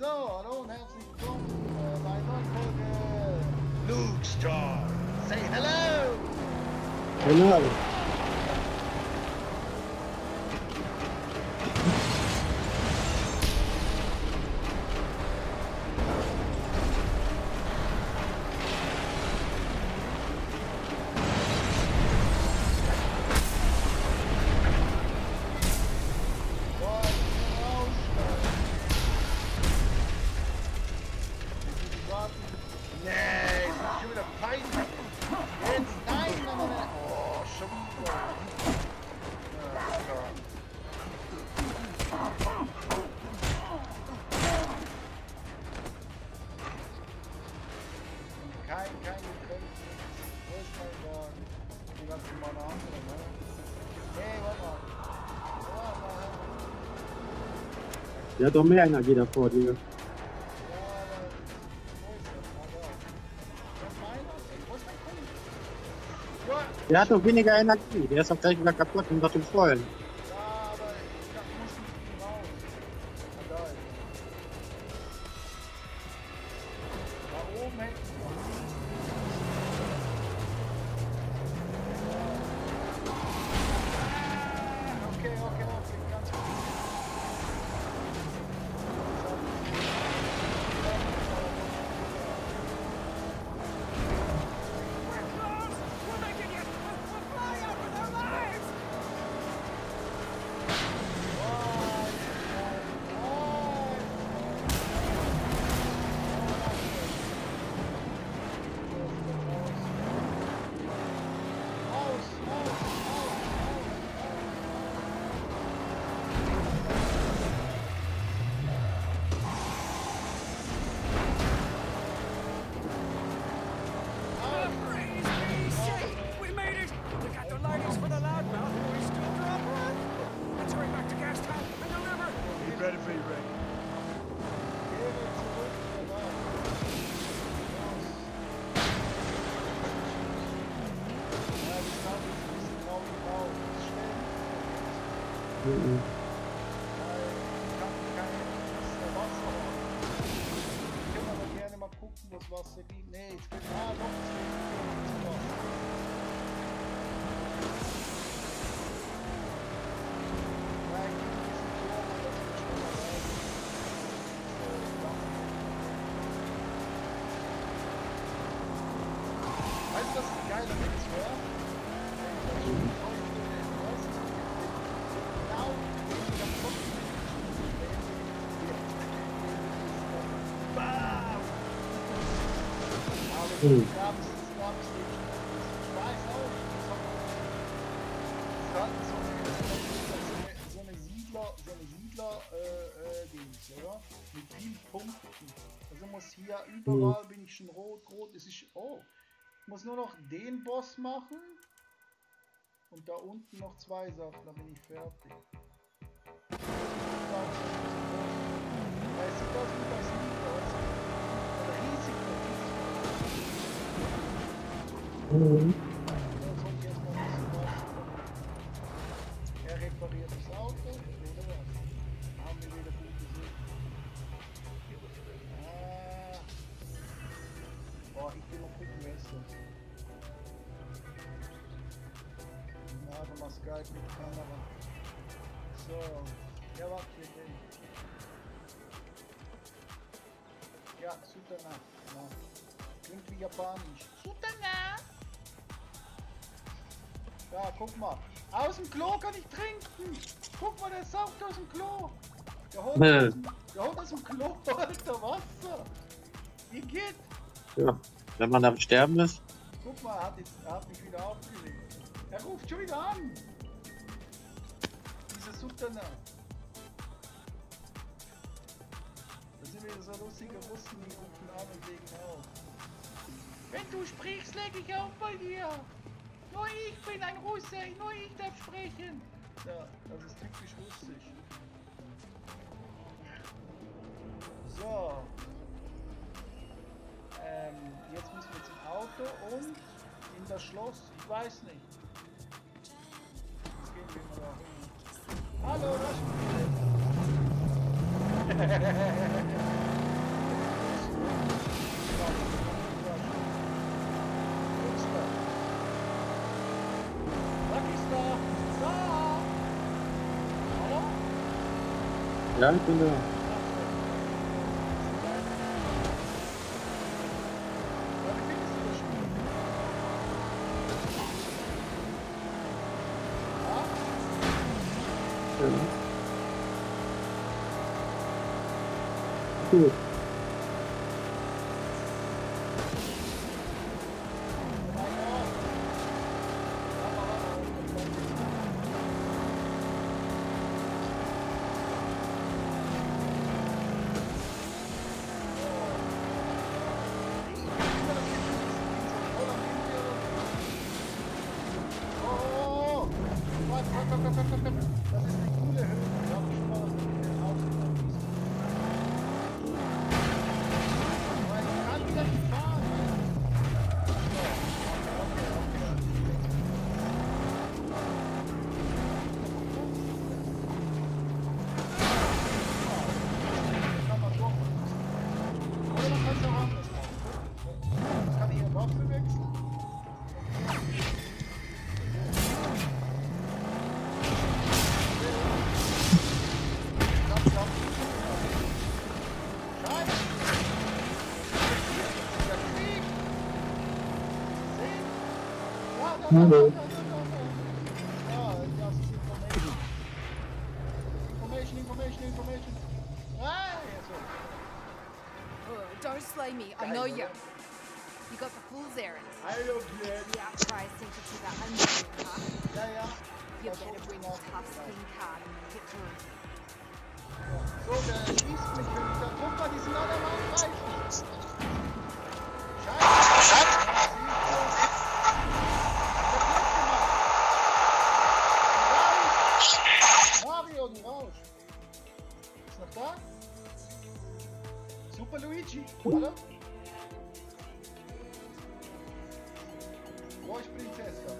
So, hallo und herzlich willkommen bei einer neuen Folge Luke Star. Say hello! Hello. Ja, doch mehr Energie da vor dir. Der hat doch weniger Energie. Der ist doch gleich wieder kaputt und doch im Vollen. Wasser gibt. Nee, jetzt geht doch, weißt du, was ein geiler Witz wäre? Ich weiß auch, so eine Siedler-Dings, oder? Mit vielen Punkten. Also muss hier überall bin ich schon rot. Es ist, oh, ich muss nur noch den Boss machen und da unten noch 2 Sachen, dann bin ich fertig. Weißt du das wie bei Siedler? Riesig. Er repariert das Auto, oder was? Haben wir wieder gute Sicht. Boah, ich will noch gucken, wer ist das? Na, aber mal Skype mit Kamera. So, ja, warte, hier. Ja, Sutana. Ja. Klingt wie Japanisch. Sutana! Ja, guck mal. Aus dem Klo kann ich trinken. Guck mal, der saugt aus dem Klo. Der holt aus dem Klo, Alter, Wasser. Wie geht? Ja, wenn man am Sterben ist. Guck mal, er hat mich wieder aufgelegt. Er ruft schon wieder an. Dieser Sutana. Das sind wieder so lustige Russen, die rufen an und legen auf. Wenn du sprichst, lege ich auf bei dir. Nur ich bin ein Russe, nur ich darf sprechen. Ja, das ist typisch russisch. So. Jetzt müssen wir zum Auto und in das Schloss. Ich weiß nicht. Jetzt gehen wir mal da hin. Hallo, das ist Ja, ik ben er wel. Ja, wie findest du das Spiel? Ja? Ja. Goed. Das ist eine coole Höhe. Da hab ich schon mal was mit dem ausgenommen. Aber ich kann wieder nicht fahren. Kann man doch. Oder man kann es auch anders machen. Ich kann hier Waffe wechseln. Hallo. Das ist Information. Ah, yes, sir. Don't slay me. I know you. You got the fool's errand. I don't care. The outcry sent you to the unknown, huh? Ja, ja. You Das better ist bring genau. a tough skin card and make it through. So, der schießt mich wieder. Guck mal, die sind alle am Angreifen. Mario, du Rausch. Ist noch da? Super Luigi, hallo? Wo ist Prinzesska?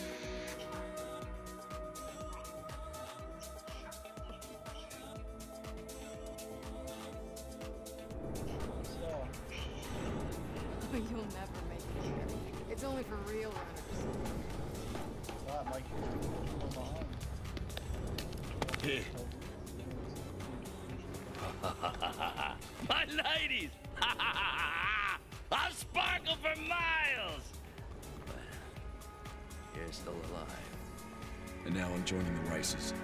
So. You'll never make it here. It's only for real runners. Ah, Mike, guck mal an. My ladies! I'll sparkle for miles! But you're still alive. And now I'm joining the races.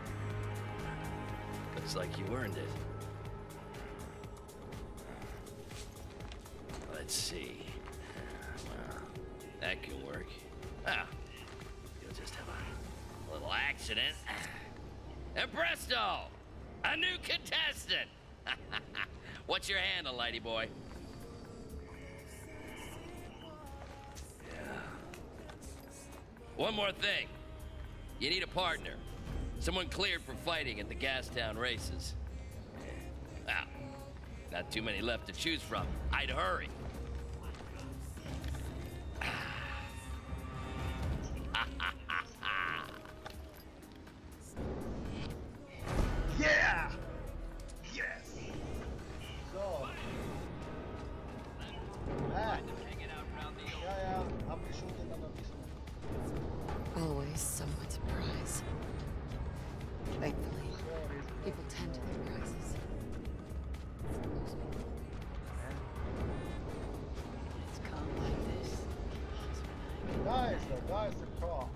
Looks like you earned it. Let's see. Well, that can work. Ah, you'll just have a little accident. And presto! A new contestant! What's your handle, lady boy? Yeah. One more thing. You need a partner. Someone cleared for fighting at the Gastown races. Ah, not too many left to choose from. I'd hurry. Yeah! Yes! So. Ah. Ja, ja, hab ich schon den anderen bisschen. Always someone to prize. Thankfully, people tend to their prizes. It's calm like this. Da ist der Car.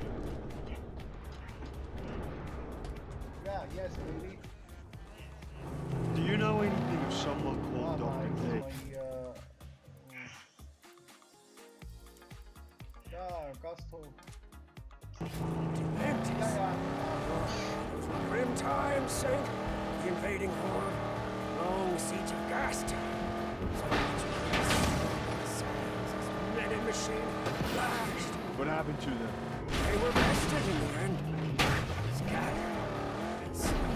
Yeah, yes, baby. Do you know anything of someone called Dr. Day? Ja, Gasthof. Empty. Ja, ja. Those were grim times, Saint. The invading horde. Long siege of Gastown. So much peace. Men and machine clashed. What happened to them? They were bested in the end. Scattered. And slain.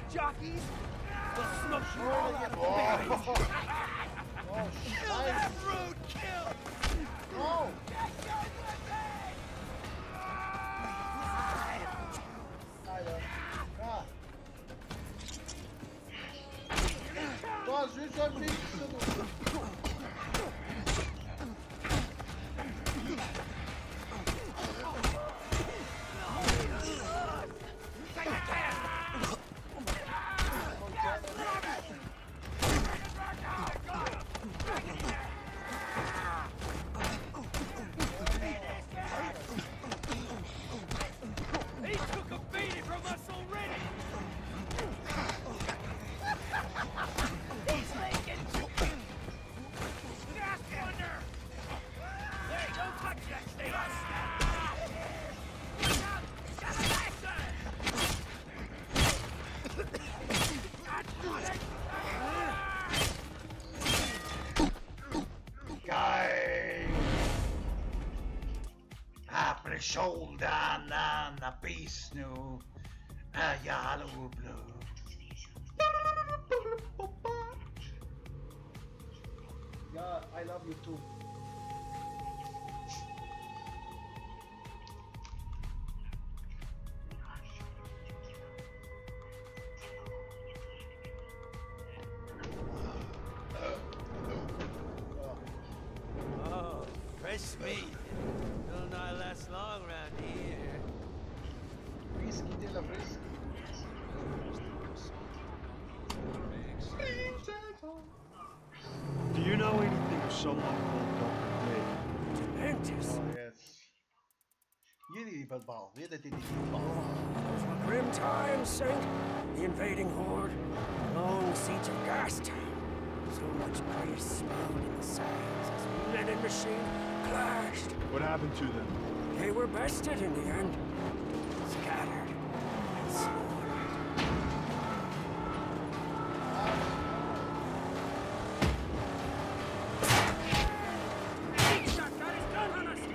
jockeys. We'll smoke you Oh, all out of the berries. Oh, Kill scheiße. that rude kill. Oh. Alter. Ja. So, süßer Wichser, du. He took a beating from us already. He's making gas wonder. Hey, don't touch that thing. Geil! Apre shoulder na peace nu. Ja, hallo blue. Ja, I love you too. Oh, fresh meat. Will not last long around here. Whisky de la fresca. Do you know anything of someone called Dr. Dementus. Oh, yes. Jullie die voetbal. Weer dat in die voetbal. Those were grim times, Saint. The invading horde. Long siege of Gastown. So much grace smelled in the sands as men and machine clashed. What happened to them? They were bested in the end. Scattered and slaughtered. Big shot got his gun on us!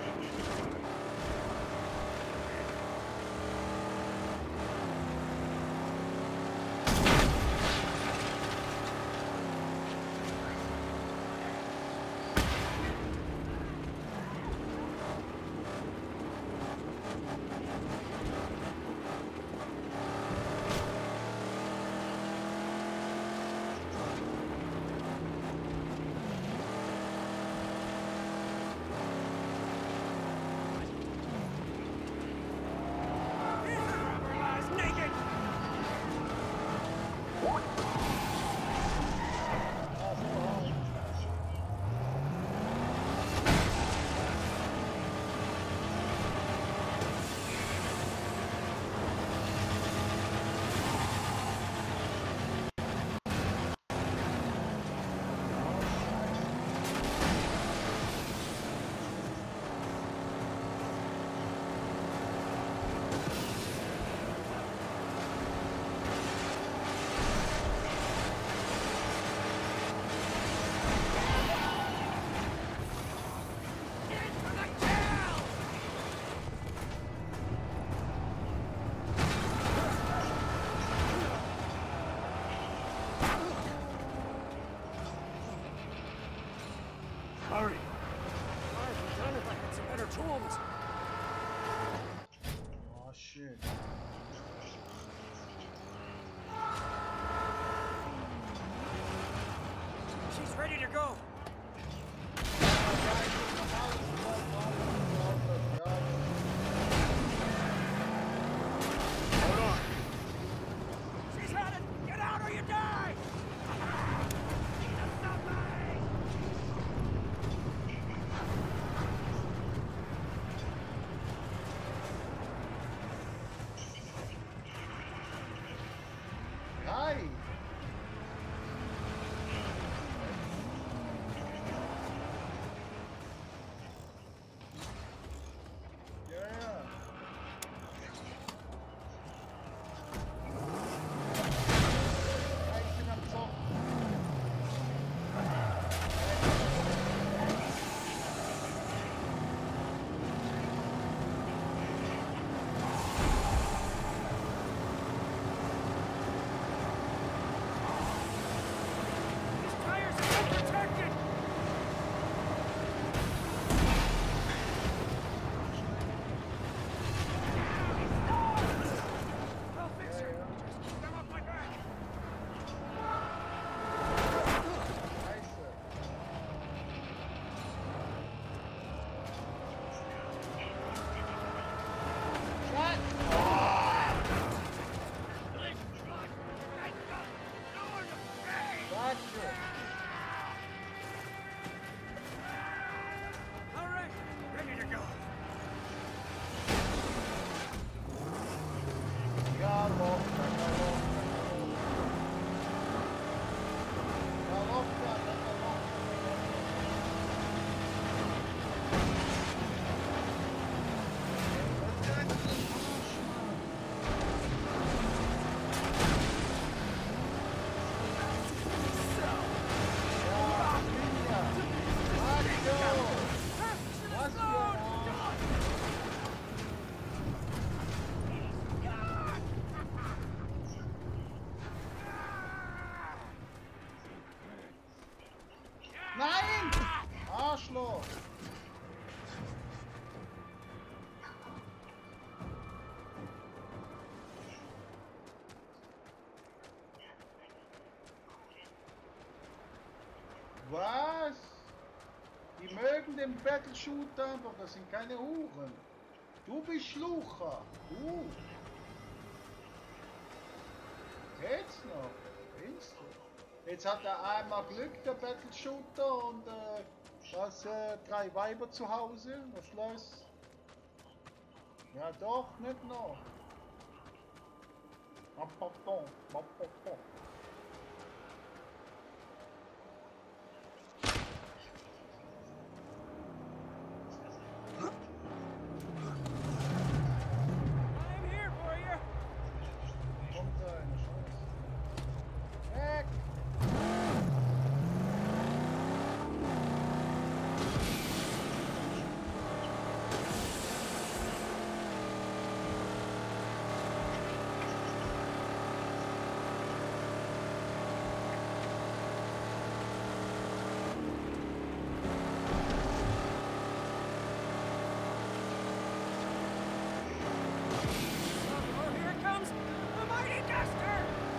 Arschloch! Was? Die mögen den Battle-Shooter einfach, das sind keine Huren. Du bist Schlucher. Du. Jetzt noch. Findest du? Jetzt hat er einmal Glück, der Battle-Shooter, und das 3 Weiber zu Hause. Was los? Ja doch, nicht noch. Pardon. I'm here for you. Kommt da eine Chance. Weg! Oh, here it comes. The mighty duster.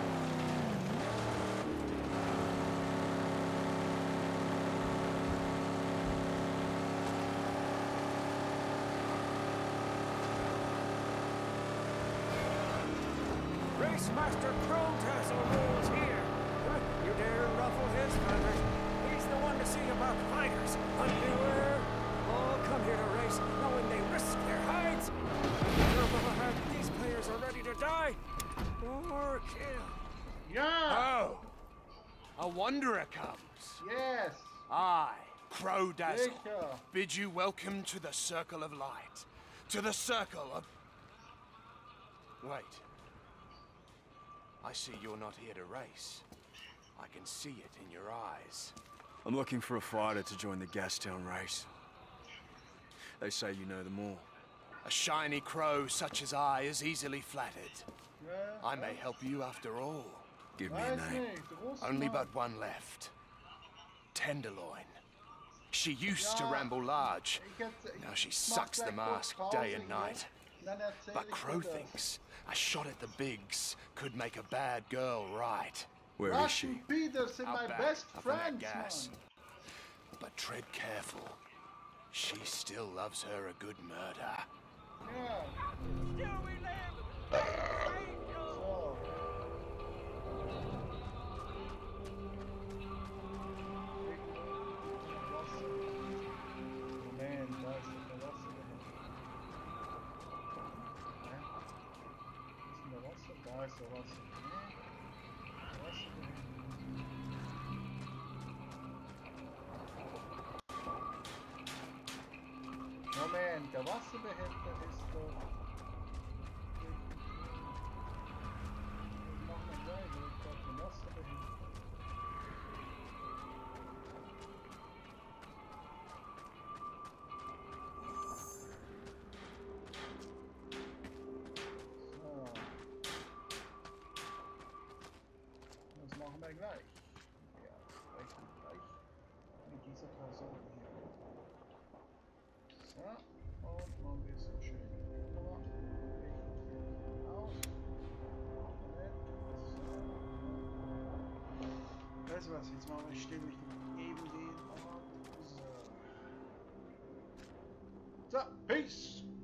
Race Master Crowtassel rules here. You dare ruffle his feathers. He's the one to see about fighters. Beware. All come here to race, knowing they risk their hides. These players are ready to die or kill. Ja! Oh, a wanderer comes. Yes! I, Crow Dazzle, Sicher! bid you welcome to the Circle of Light. To the Circle of... Wait. I see you're not here to race. I can see it in your eyes. I'm looking for a fighter to join the Gastown race. They say you know them all. A shiny crow such as I is easily flattered. Ja, I may help you after all. Give me a weiß name. nicht, Russland. Only but one left. Tenderloin. She used to Ja, ramble large. ich hätte- Now she ich sucks mach the gleich mask kurz day Pause and hier. night. Dann erzähl But ich Crow dir das. thinks a shot at the bigs could make a bad girl right. Where is Russian she? Peters sind Out my back, best up on that friends, gas. man. But tread careful. She still loves her a good murder. Ja, Still we live. Angel. so. Moment, da ist der Wasser. Hä? Ist denn der Wasser? Da ist der Wasser. Nee. Wasser. Moment, der Wasserbehälter ist doch... Machen wir gleich, ich glaube, den Wasserbehälter. So. Das machen wir gleich. Ja, gleich mit dieser Person hier. So, und machen wir so schön die Kamera. Richten aus. Weißt du was, jetzt machen wir still mich eben den. So. So, peace!